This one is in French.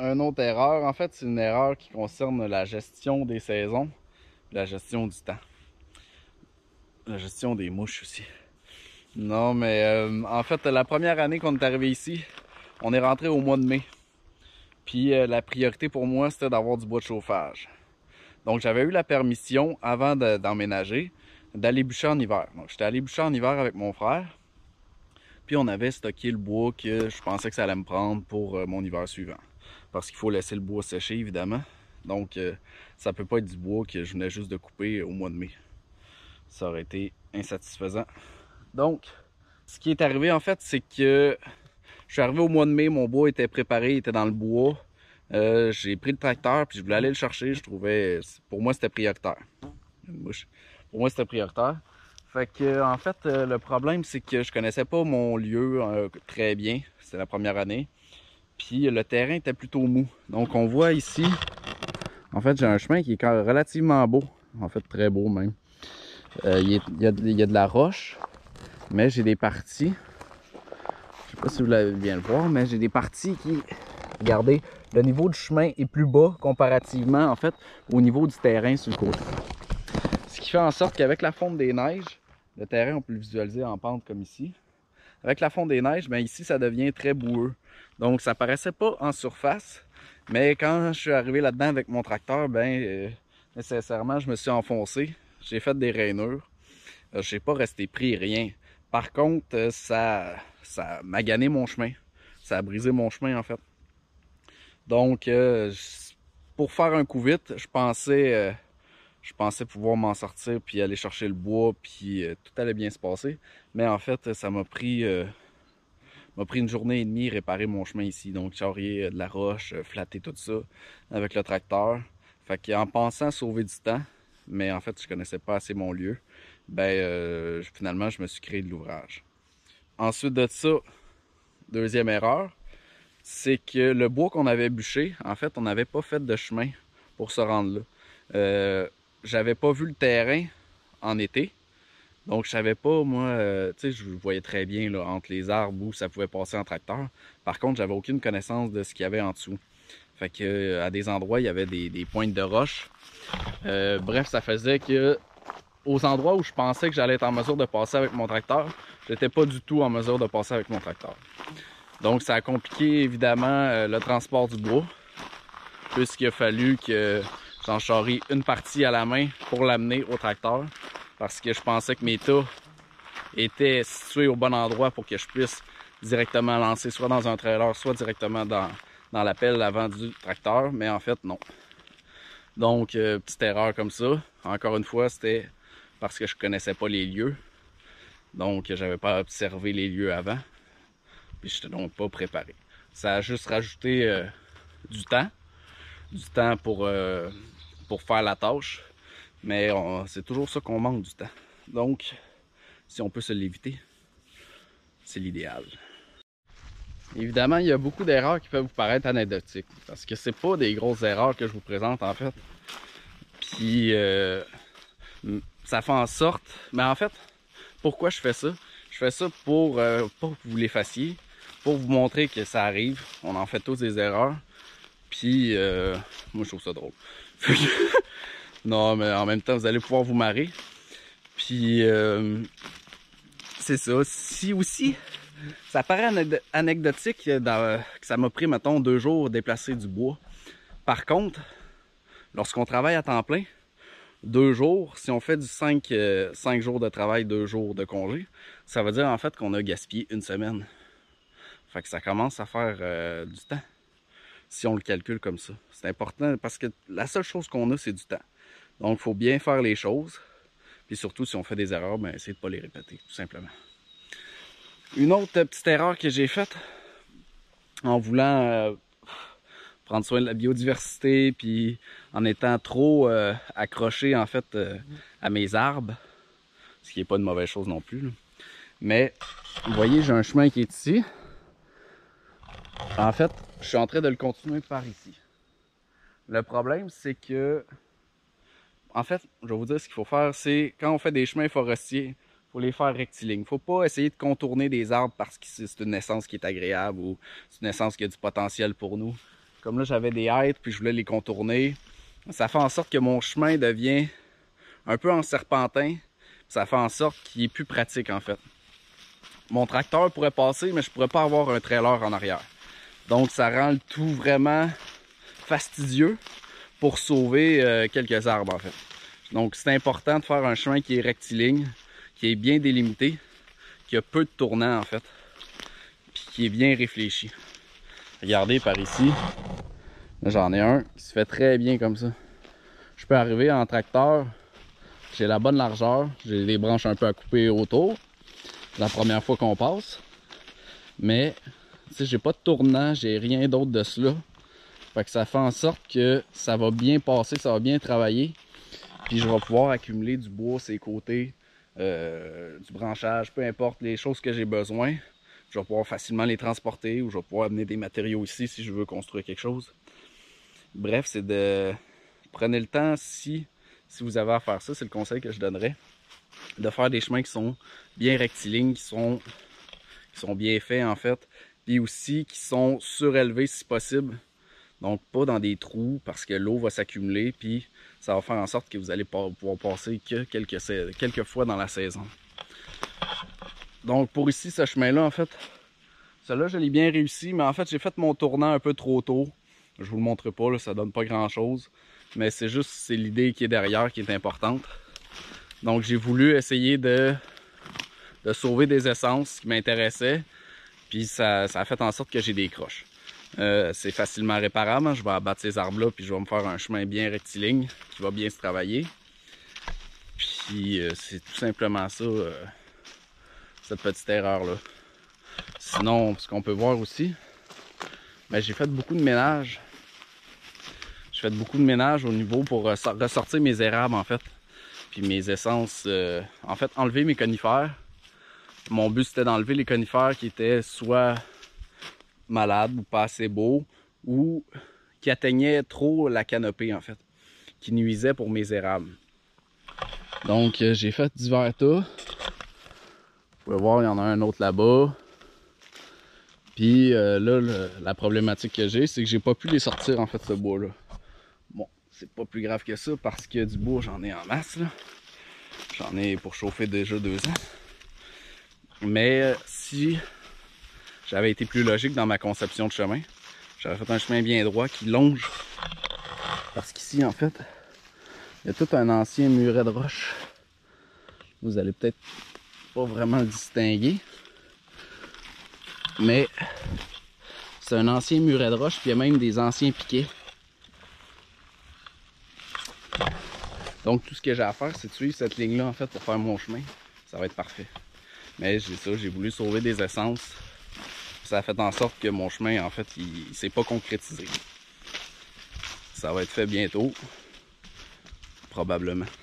une autre erreur. En fait, c'est une erreur qui concerne la gestion des saisons, la gestion du temps, la gestion des mouches aussi. Non, mais en fait, la première année qu'on est arrivé ici, on est rentré au mois de mai. Puis la priorité pour moi, c'était d'avoir du bois de chauffage. Donc j'avais eu la permission, avant d'emménager, d'aller bûcher en hiver. Donc j'étais allé bûcher en hiver avec mon frère. Puis on avait stocké le bois que je pensais que ça allait me prendre pour mon hiver suivant. Parce qu'il faut laisser le bois sécher, évidemment. Donc ça peut pas être du bois que je venais juste de couper au mois de mai. Ça aurait été insatisfaisant. Donc, ce qui est arrivé en fait, c'est que je suis arrivé au mois de mai, mon bois était préparé, il était dans le bois. J'ai pris le tracteur, puis je voulais aller le chercher. Je trouvais, pour moi, c'était prioritaire. Une mouche. Pour moi, c'était prioritaire. Fait que, en fait, le problème, c'est que je connaissais pas mon lieu très bien. C'était la première année. Puis le terrain était plutôt mou. Donc, on voit ici, en fait, j'ai un chemin qui est relativement beau. En fait, très beau même. Il y a de la roche, mais j'ai des parties. Je sais pas si vous l'avez bien le voir, mais j'ai des parties qui... Regardez, le niveau du chemin est plus bas comparativement, en fait, au niveau du terrain sur le côté. Ce qui fait en sorte qu'avec la fonte des neiges, le terrain, on peut le visualiser en pente comme ici. Avec la fonte des neiges, bien ici, ça devient très boueux. Donc, ça paraissait pas en surface, mais quand je suis arrivé là-dedans avec mon tracteur, nécessairement, je me suis enfoncé. J'ai fait des rainures. Je n'ai pas resté pris, rien. Par contre, ça a magané mon chemin. Ça a brisé mon chemin, en fait. Donc, pour faire un coup vite, je pensais pouvoir m'en sortir puis aller chercher le bois puis tout allait bien se passer. Mais en fait, ça m'a pris une journée et demie réparer mon chemin ici. Donc, charrier de la roche, flatter tout ça avec le tracteur. Fait qu'en pensant sauver du temps, mais en fait, je connaissais pas assez mon lieu, finalement, je me suis créé de l'ouvrage. Ensuite de ça, deuxième erreur, c'est que le bois qu'on avait bûché, en fait, on n'avait pas fait de chemin pour se rendre là. J'avais pas vu le terrain en été, donc je savais pas, moi, tu sais, je voyais très bien là, entre les arbres où ça pouvait passer en tracteur. Par contre, j'avais aucune connaissance de ce qu'il y avait en dessous. Fait que à des endroits, il y avait des pointes de roche. Bref, ça faisait que aux endroits où je pensais que j'allais être en mesure de passer avec mon tracteur, j'étais pas du tout en mesure de passer avec mon tracteur. Donc ça a compliqué évidemment le transport du bois, puisqu'il a fallu que j'en charrie une partie à la main pour l'amener au tracteur, parce que je pensais que mes tas étaient situés au bon endroit pour que je puisse directement lancer soit dans un trailer, soit directement dans la pelle avant du tracteur, mais en fait non. Donc petite erreur comme ça. Encore une fois, c'était parce que je connaissais pas les lieux, donc j'avais pas observé les lieux avant. Puis je n'étais donc pas préparé. Ça a juste rajouté du temps pour faire la tâche, mais c'est toujours ça qu'on manque du temps. Donc, si on peut se l'éviter, c'est l'idéal. Évidemment, il y a beaucoup d'erreurs qui peuvent vous paraître anecdotiques, parce que c'est pas des grosses erreurs que je vous présente en fait. Puis, ça fait en sorte... Mais en fait, pourquoi je fais ça? Je fais ça pour pas que vous l'effaciez, pour vous montrer que ça arrive. On en fait tous des erreurs. Puis, moi, je trouve ça drôle. Non, mais en même temps, vous allez pouvoir vous marrer. Puis, c'est ça. Si aussi, ça paraît anecdotique que ça m'a pris, mettons, 2 jours déplacer du bois. Par contre, lorsqu'on travaille à temps plein, 2 jours, si on fait du 5 jours de travail, 2 jours de congé, ça veut dire en fait qu'on a gaspillé une semaine. Fait que ça commence à faire du temps, si on le calcule comme ça. C'est important parce que la seule chose qu'on a, c'est du temps. Donc, il faut bien faire les choses. Puis surtout, si on fait des erreurs, ben, essayez de ne pas les répéter, tout simplement. Une autre petite erreur que j'ai faite, en voulant prendre soin de la biodiversité, puis en étant trop accroché, en fait, à mes arbres, ce qui n'est pas une mauvaise chose non plus, là. Mais, vous voyez, j'ai un chemin qui est ici. En fait, je suis en train de le continuer par ici. Le problème, c'est que... En fait, je vais vous dire ce qu'il faut faire, c'est quand on fait des chemins forestiers, il faut les faire rectilignes. Il ne faut pas essayer de contourner des arbres parce que c'est une essence qui est agréable ou c'est une essence qui a du potentiel pour nous. Comme là, j'avais des hêtres, puis je voulais les contourner. Ça fait en sorte que mon chemin devient un peu en serpentin. Ça fait en sorte qu'il est plus pratique, en fait. Mon tracteur pourrait passer, mais je pourrais pas avoir un trailer en arrière. Donc, ça rend le tout vraiment fastidieux pour sauver quelques arbres, en fait. Donc, c'est important de faire un chemin qui est rectiligne, qui est bien délimité, qui a peu de tournants, en fait, puis qui est bien réfléchi. Regardez par ici, j'en ai un qui se fait très bien comme ça. Je peux arriver en tracteur, j'ai la bonne largeur, j'ai des branches un peu à couper autour, la première fois qu'on passe, mais j'ai pas de tournant, j'ai rien d'autre de cela. Fait que ça fait en sorte que ça va bien passer, ça va bien travailler, puis je vais pouvoir accumuler du bois sur les côtés, du branchage, peu importe les choses que j'ai besoin. Je vais pouvoir facilement les transporter ou je vais pouvoir amener des matériaux ici si je veux construire quelque chose. Bref, c'est de... Prenez le temps, si vous avez à faire ça, c'est le conseil que je donnerais, de faire des chemins qui sont bien rectilignes, qui sont bien faits en fait, puis aussi qui sont surélevés si possible. Donc pas dans des trous parce que l'eau va s'accumuler, puis ça va faire en sorte que vous allez pouvoir passer que quelques fois dans la saison. Donc pour ici, ce chemin-là, en fait, celui-là, je l'ai bien réussi, mais en fait, j'ai fait mon tournant un peu trop tôt. Je vous le montre pas, là, ça donne pas grand-chose. Mais c'est l'idée qui est derrière qui est importante. Donc j'ai voulu essayer de sauver des essences qui m'intéressaient. Puis ça a fait en sorte que j'ai des croches. C'est facilement réparable, hein. Je vais abattre ces arbres-là, puis je vais me faire un chemin bien rectiligne qui va bien se travailler. Puis c'est tout simplement ça, cette petite erreur-là. Sinon, ce qu'on peut voir aussi, ben, j'ai fait beaucoup de ménage. J'ai fait beaucoup de ménage au niveau pour ressortir mes érables, en fait. Puis mes essences, en fait, enlever mes conifères. Mon but, c'était d'enlever les conifères qui étaient soit malades ou pas assez beaux, ou qui atteignaient trop la canopée, en fait, qui nuisaient pour mes érables. Donc, j'ai fait divers tas. Vous pouvez voir, il y en a un autre là-bas. Puis là, la problématique que j'ai, c'est que j'ai pas pu les sortir, en fait, ce bois-là. Bon, c'est pas plus grave que ça, parce que du bois, j'en ai en masse, là. J'en ai pour chauffer déjà 2 ans. Mais si j'avais été plus logique dans ma conception de chemin, j'aurais fait un chemin bien droit qui longe. Parce qu'ici, en fait, il y a tout un ancien muret de roche. Vous allez peut-être pas vraiment le distinguer. Mais c'est un ancien muret de roche, puis il y a même des anciens piquets. Donc tout ce que j'ai à faire, c'est de suivre cette ligne-là, en fait, pour faire mon chemin. Ça va être parfait. Mais j'ai voulu sauver des essences. Ça a fait en sorte que mon chemin, en fait, il s'est pas concrétisé. Ça va être fait bientôt. Probablement.